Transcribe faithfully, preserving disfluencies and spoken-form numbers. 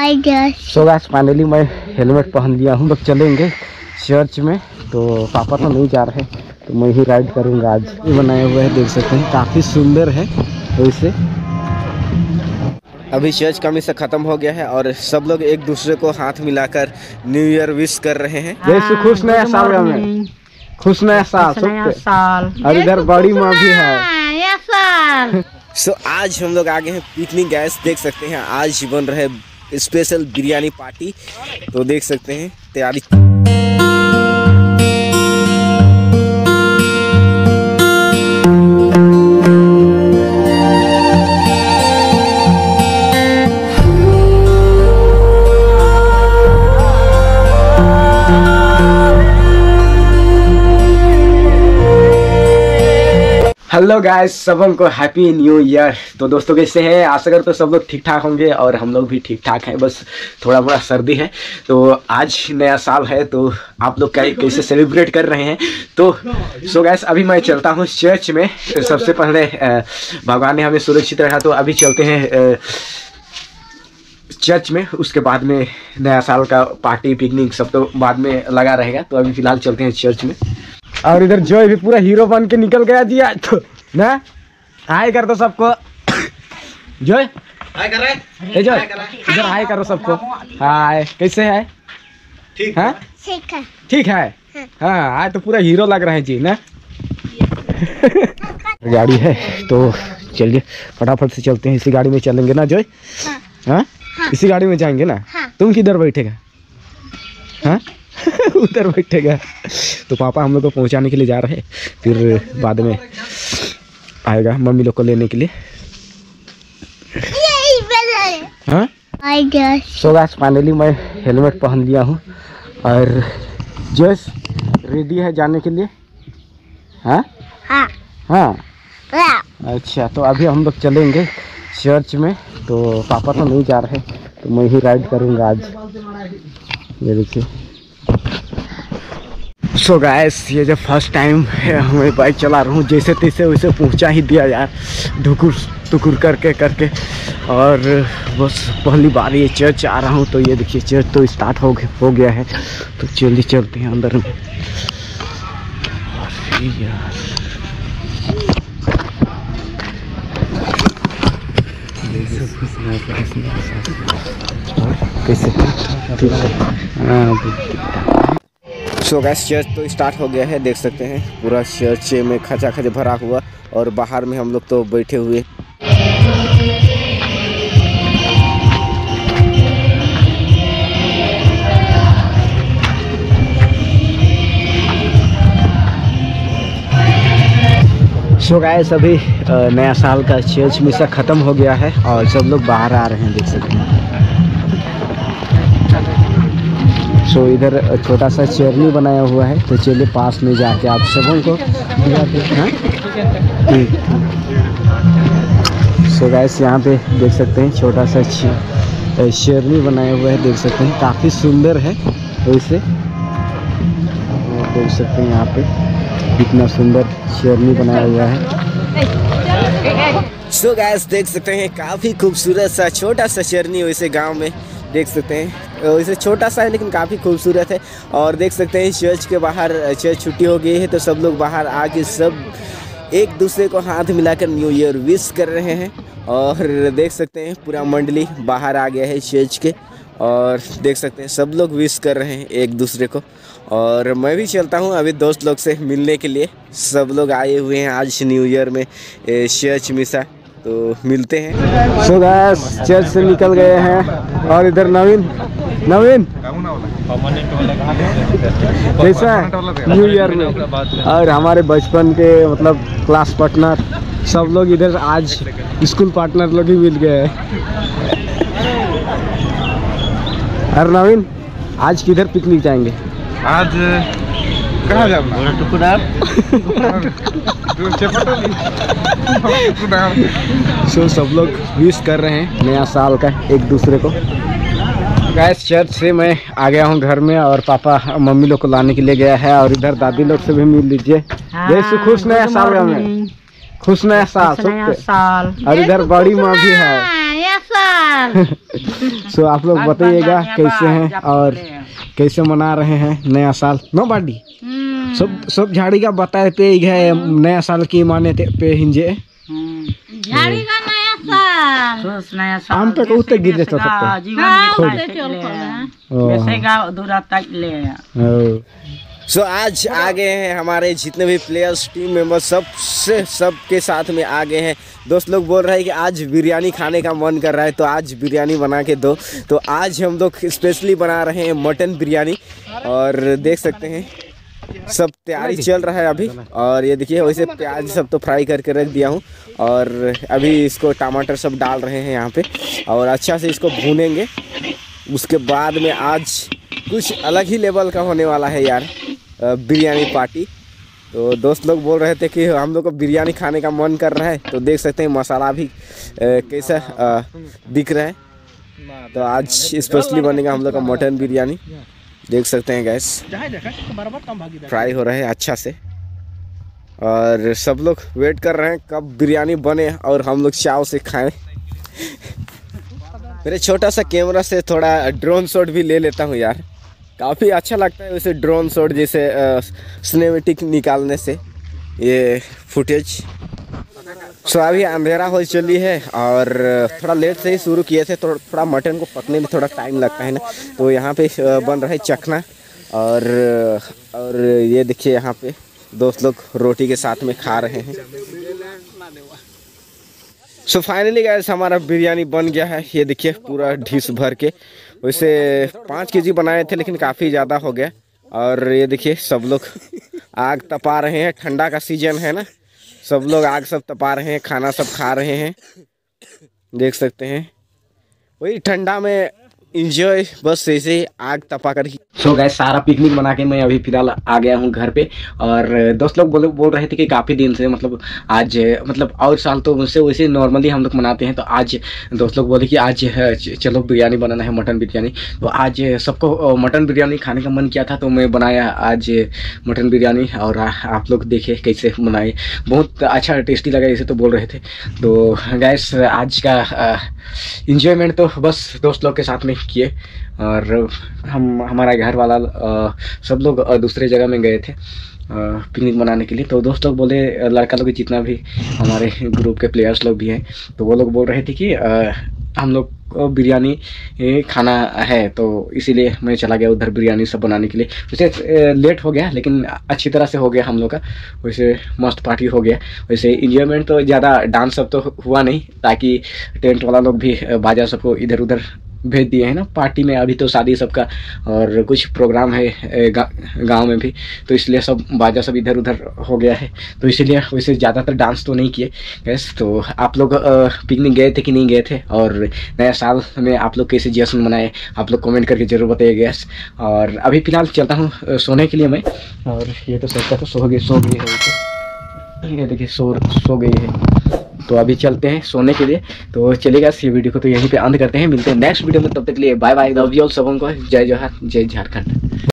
सो guys finally मैं helmet पहन लिया हूँ। लोग चलेंगे चर्च में, तो पापा तो नहीं जा रहे, तो मैं ही राइड करूँगा आज। ये बनाए हुए हैं, देख सकते हैं, काफ़ी सुंदर है। वैसे अभी चर्च का मिशन खत्म हो गया है और सब लोग एक दूसरे को हाथ मिलाकर न्यू ईयर विश कर रहे हैं। जैसे खुश नया साल में, खुश नया साल साल। और इधर बड़ी माँ भी है। सो so, आज हम लोग आगे हैं पिकनिक। गैस देख सकते हैं, आज बन रहे स्पेशल बिरयानी पार्टी, तो देख सकते हैं तैयारी। हेलो गाइस, सबको हैप्पी न्यू ईयर। तो दोस्तों कैसे हैं? आशा करते तो सब लोग ठीक ठाक होंगे और हम लोग भी ठीक ठाक हैं। बस थोड़ा बड़ा सर्दी है। तो आज नया साल है, तो आप लोग कैसे सेलिब्रेट कर रहे हैं? तो सो गाइस अभी मैं चलता हूँ चर्च में। सबसे पहले भगवान ने हमें सुरक्षित रखा, तो अभी चलते हैं चर्च में। उसके बाद में नया साल का पार्टी पिकनिक सब तो बाद में लगा रहेगा। तो अभी फिलहाल चलते हैं चर्च में। और इधर जॉय भी पूरा हीरो बन के निकल गया जी आज तो ना। हाय कर दो सबको। जॉय हाय कर रहे, जॉय इधर हाय करो सबको। हाय, कैसे है? ठीक है, ठीक है, ठीक है। हाँ, आज तो पूरा हीरो लग रहे हैं जी ना। गाड़ी है तो चलिए फटाफट से चलते हैं। इसी गाड़ी में चलेंगे ना जॉय? हाँ, इसी गाड़ी में जाएंगे ना। तुम किधर बैठेगा? हाँ उधर बैठेगा। तो पापा हम लोग को पहुंचाने के लिए जा रहे हैं, फिर बाद में आएगा मम्मी लोग को लेने के लिए। हाँ, सो गाइस फाइनली मैं हेलमेट पहन लिया हूँ और जस्ट रेडी है जाने के लिए। हाँ हाँ हाँ, अच्छा। तो अभी हम लोग चलेंगे चर्च में, तो पापा तो नहीं जा रहे, तो मैं ही राइड करूँगा आज। ये देखिए। सो so गाइस, ये जब फर्स्ट टाइम मैं बाइक चला रहा हूँ, जैसे तैसे वैसे पहुँचा ही दिया यार, ढुकुर टुकुर करके करके। और बस पहली बार ये चर्च आ रहा हूँ, तो ये देखिए चर्च तो स्टार्ट हो हो गया है। तो जल्दी चलते हैं अंदर में। अरे यार कैसे? सो गैस चर्च तो स्टार्ट हो गया है, देख सकते हैं पूरा चर्च में खचा खच भरा हुआ, और बाहर में हम लोग तो बैठे हुए। सो गैस अभी नया साल का चर्च मिशन ख़त्म हो गया है और सब लोग बाहर आ रहे हैं, देख सकते हैं। सो so, इधर छोटा सा चेरनी बनाया हुआ है, तो चलिए पास में जाके आप सबों को दिखाते हैं। सो गाइस यहाँ पे देख सकते हैं छोटा सा शेरनी बनाया हुआ है, देख सकते हैं, काफ़ी सुंदर है। वैसे देख सकते हैं यहाँ पे कितना सुंदर शेरनी बनाया हुआ है। सो so गाइस देख सकते हैं काफ़ी खूबसूरत सा छोटा सा शेरनी, वैसे गाँव में देख सकते हैं। वैसे छोटा सा है लेकिन काफ़ी खूबसूरत है। और देख सकते हैं चर्च के बाहर, चर्च छुट्टी हो गई है, तो सब लोग बाहर आके सब एक दूसरे को हाथ मिलाकर न्यू ईयर विश कर रहे हैं। और देख सकते हैं पूरा मंडली बाहर आ गया है चर्च के, और देख सकते हैं सब लोग विश कर रहे हैं एक दूसरे को। और मैं भी चलता हूँ अभी दोस्त लोग से मिलने के लिए। सब लोग आए हुए हैं आज न्यू ईयर में चर्च मिसा, तो मिलते हैं। सो गाइस चर्च से निकल गए हैं और इधर नवीन नवीन कैसा है न्यू ईयर में? और हमारे बचपन के मतलब क्लास पार्टनर सब लोग इधर आज स्कूल पार्टनर लोग ही मिल गए हैं। और नवीन आज किधर पिकनिक जाएंगे? आज कहाँ जाना? सो सब लोग विश कर रहे हैं नया साल का एक दूसरे को। गैस चर्च से मैं आ गया हूँ घर में, और पापा मम्मी लोग को लाने के लिए गया है। और इधर दादी लोग से भी मिल लीजिए। जैसे खुश नया साल में, खुश नया साल। और इधर बड़ी माँ भी है। साल। सो आप लोग बताइएगा कैसे हैं और कैसे मना रहे हैं नया साल। नो बाडी सब सब झाड़ी का बताए पे है नया साल की माने थे पे हिंजे झाड़ी का नया साल नया साल आम पे को उते गिर देता सब जीवन सो so, आज आ गए हैं हमारे जितने भी प्लेयर्स टीम मेंबर सब से सब के साथ में आ गए हैं। दोस्त लोग बोल रहे हैं कि आज बिरयानी खाने का मन कर रहा है तो आज बिरयानी बना के दो। तो आज हम लोग स्पेशली बना रहे हैं मटन बिरयानी और देख सकते हैं सब तैयारी चल रहा है अभी। और ये देखिए वैसे प्याज सब तो फ्राई करके रख दिया हूँ और अभी इसको टमाटर सब डाल रहे हैं यहाँ पे और अच्छा से इसको भूनेंगे। उसके बाद में आज कुछ अलग ही लेवल का होने वाला है यार बिरयानी पार्टी। तो दोस्त लोग बोल रहे थे कि हम लोग को बिरयानी खाने का मन कर रहा है तो देख सकते हैं मसाला भी कैसा दिख रहा है। तो आज स्पेशली बनेगा हम लोग का मटन बिरयानी। देख सकते हैं गैस फ्राई हो रहा है अच्छा से और सब लोग वेट कर रहे हैं कब बिरयानी बने और हम लोग चाव से खाएं। मेरे छोटा सा कैमरा से थोड़ा ड्रोन शॉट भी ले लेता हूँ यार, काफ़ी अच्छा लगता है वैसे ड्रोन शॉट जैसे सिनेमेटिक निकालने से ये फुटेज। सो अभी अंधेरा हो चली है और थोड़ा लेट से ही शुरू किए थे तो थोड़ा मटन को पकने में थोड़ा टाइम लगता है ना। तो यहाँ पे बन रहा है चखना और और ये देखिए यहाँ पे दोस्त लोग रोटी के साथ में खा रहे हैं। सो फाइनली गाइस हमारा बिरयानी बन गया है। ये देखिए पूरा डिश भर के, वैसे पाँच केजी बनाए थे लेकिन काफ़ी ज़्यादा हो गया। और ये देखिए सब लोग आग तपा रहे हैं, ठंडा का सीजन है ना, सब लोग आग सब तपा रहे हैं, खाना सब खा रहे हैं। देख सकते हैं वही ठंडा में इंजॉय बस ऐसे ही आग तपा कर। सो गैस सारा पिकनिक बना के मैं अभी फिलहाल आ गया हूँ घर पे। और दोस्त लोग बोल बोल रहे थे कि काफ़ी दिन से मतलब आज मतलब और साल तो मुझसे वैसे नॉर्मली हम लोग मनाते हैं तो आज दोस्त लोग बोले कि आज चलो बिरयानी बनाना है मटन बिरयानी। तो आज सबको मटन बिरयानी खाने का मन किया था तो मैं बनाया आज मटन बिरयानी और आप लोग देखे कैसे बनाए, बहुत अच्छा टेस्टी लगा ऐसे तो बोल रहे थे। तो गैस आज का इंजॉयमेंट तो बस दोस्त लोग के साथ में किए और हम हमारा घर वाला आ, सब लोग दूसरे जगह में गए थे पिकनिक मनाने के लिए। तो दोस्त लोग बोले लड़का लोग जितना भी हमारे ग्रुप के प्लेयर्स लोग भी हैं तो वो लोग बोल रहे थे कि आ, हम लोग को बिरयानी खाना है तो इसीलिए मैं चला गया उधर बिरयानी सब बनाने के लिए। वैसे लेट हो गया लेकिन अच्छी तरह से हो गया हम लोग का, वैसे मस्त पार्टी हो गया। वैसे इंजॉयमेंट तो ज़्यादा डांस सब तो हुआ नहीं ताकि टेंट वाला लोग भी बाजा सबको इधर उधर भेज दिए हैं ना पार्टी में। अभी तो शादी सबका और कुछ प्रोग्राम है गांव में भी तो इसलिए सब बाजा सब इधर उधर हो गया है तो इसीलिए वैसे ज़्यादातर डांस तो नहीं किए गैस। तो आप लोग पिकनिक गए थे कि नहीं गए थे और नया साल में आप लोग कैसे जश्न मनाए आप लोग कमेंट करके ज़रूर बताइए गैस। और अभी फ़िलहाल चलता हूँ सोने के लिए मैं। और ये तो सबका तो सो गई सो गई है, ये देखिए सो सो गई है तो अभी चलते हैं सोने के लिए। तो चलेगा इस वीडियो को तो यहीं पे अंत करते हैं, मिलते हैं नेक्स्ट वीडियो में, तब तक के लिए bye bye, love you all सबों को, जय जोहार जय झारखंड।